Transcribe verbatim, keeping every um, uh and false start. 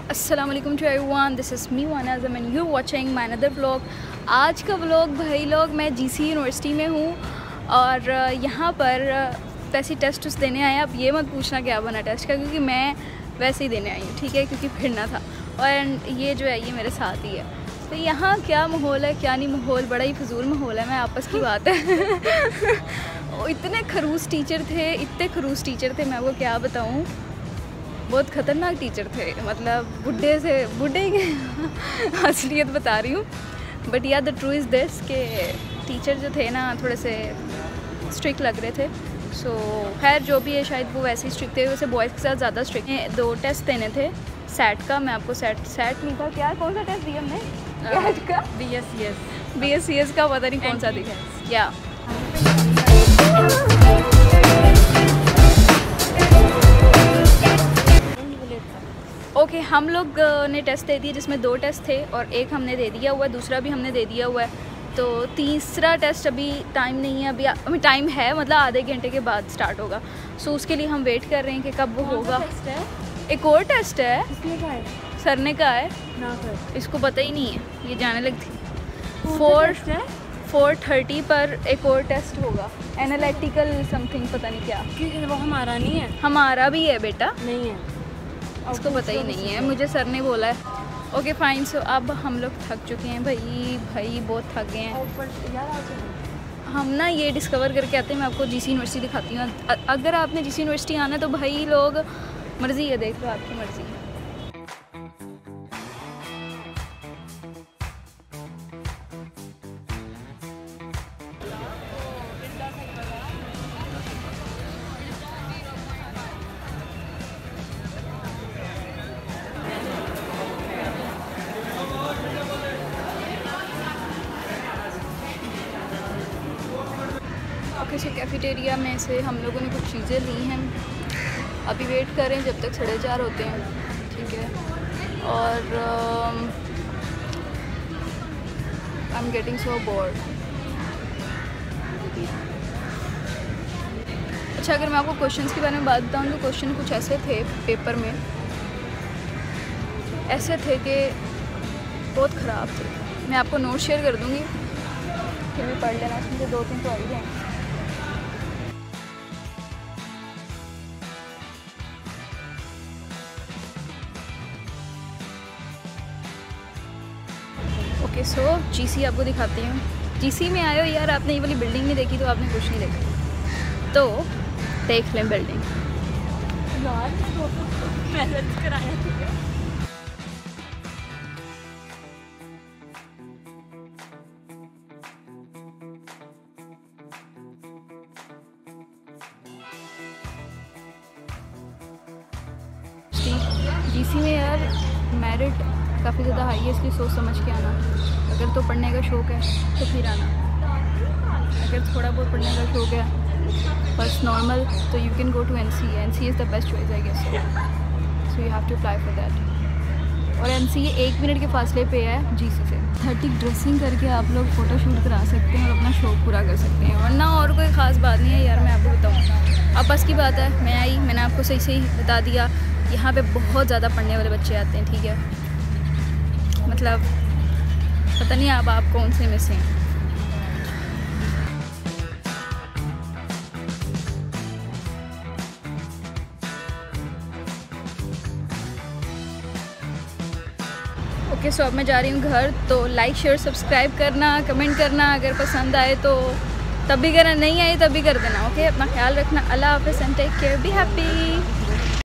अस्सलाम वालेकुम to everyone, this is me Wana Azam and you watching my another vlog. आज का व्लॉग भाई लोग मैं जीसी यूनिवर्सिटी में हूँ और यहाँ पर वैसे टेस्ट उस देने आए। अब ये मत पूछना क्या बना टेस्ट का, क्योंकि मैं वैसे ही देने आई हूँ, ठीक है, क्योंकि फिरना था। और ये जो है ये मेरे साथ ही है। तो यहाँ क्या माहौल है क्या नहीं माहौल, बड़ा ही फजूल माहौल है, मैं आपस की बात है। इतने खरूस टीचर थे, इतने खरूस टीचर थे, मैं आपको क्या बताऊँ, बहुत ख़तरनाक टीचर थे। मतलब बुढ़े से बुढ़े असलियत बता रही हूँ, but yeah the true is this के टीचर जो थे ना थोड़े से स्ट्रिक्ट लग रहे थे। सो so, खैर जो भी है, शायद वो वैसे ही स्ट्रिक्ट थे, वैसे बॉयज़ के साथ ज़्यादा स्ट्रिक्ट हैं। दो टेस्ट देने थे सेट का, मैं आपको सेट सेट नहीं था क्या, कौन सा टेस्ट दिया हमने सेट का? B S C S B S C S का पता नहीं कौन सा दिया या ओके okay, हम लोग ने टेस्ट दे दिए जिसमें दो टेस्ट थे और एक हमने दे दिया हुआ है, दूसरा भी हमने दे दिया हुआ है। तो तीसरा टेस्ट अभी टाइम नहीं है, अभी अभी टाइम है, मतलब आधे घंटे के बाद स्टार्ट होगा। सो so, उसके लिए हम वेट कर रहे हैं कि कब वो होगा। एक और टेस्ट है, है? सर ने कहा है ना कर। इसको पता ही नहीं है, ये जाने लगती। फोर फोर थर्टी पर एक और टेस्ट होगा, एनालिटिकल समथिंग, पता नहीं क्या। वो हमारा नहीं है? हमारा भी है बेटा, नहीं है, उसको पता ही नहीं है, मुझे सर ने बोला है। Okay fine. सो अब हम लोग थक चुके हैं भाई भाई बहुत थक गए हैं। हम ना ये डिस्कवर करके आते हैं, मैं आपको जीसी यूनिवर्सिटी दिखाती हूँ। अगर आपने जीसी यूनिवर्सिटी आना है तो भाई लोग मर्ज़ी है, देख लो आपकी मर्ज़ी है। ओके सो कैफेटेरिया में से हम लोगों ने कुछ चीज़ें ली हैं, अभी वेट कर रहे हैं जब तक साढ़े चार होते हैं, ठीक है। और I am getting so bored. अच्छा, अगर मैं आपको क्वेश्चंस के बारे में बात बताऊँ तो क्वेश्चन कुछ ऐसे थे पेपर में, ऐसे थे कि बहुत ख़राब थे। मैं आपको नोट शेयर कर दूँगी, फिर भी पढ़ लेना, इसमें से दो तीन तो आ ही जाएंगे। ओके सो जीसी आपको दिखाती हूँ। जीसी में आए हो यार, आपने ये वाली बिल्डिंग नहीं देखी तो आपने कुछ नहीं देखा, तो देख लें बिल्डिंग। यार मैसेज कराया था। जीसी में यार मेरिट काफ़ी ज़्यादा हाई है, इसलिए सोच समझ के आना। अगर तो पढ़ने का शौक़ है तो फिर आना, अगर थोड़ा बहुत पढ़ने का शौक़ है बस नॉर्मल, तो you can go to N C. N C is the best choice I guess, so you have to apply for that. और एन सी एक मिनट के फासले पे है जीसी से। थर्टी ड्रेसिंग करके आप लोग फ़ोटो शूट करा सकते हैं और अपना शौक़ पूरा कर सकते हैं, वरना और कोई ख़ास बात नहीं है यार। मैं आपको बताऊँ, अब बस की बात है, मैं आई, मैंने आपको सही सही बता दिया। यहाँ पे बहुत ज़्यादा पढ़ने वाले बच्चे आते हैं, ठीक है, मतलब पता नहीं अब आप कौन से में से हैं। ओके सो अब मैं जा रही हूँ घर, तो लाइक शेयर सब्सक्राइब करना, कमेंट करना, अगर पसंद आए तो तब भी करना, नहीं आए तब भी कर देना। ओके, अपना ख्याल रखना, अल्लाह हाफ़िज़ and take care, be happy.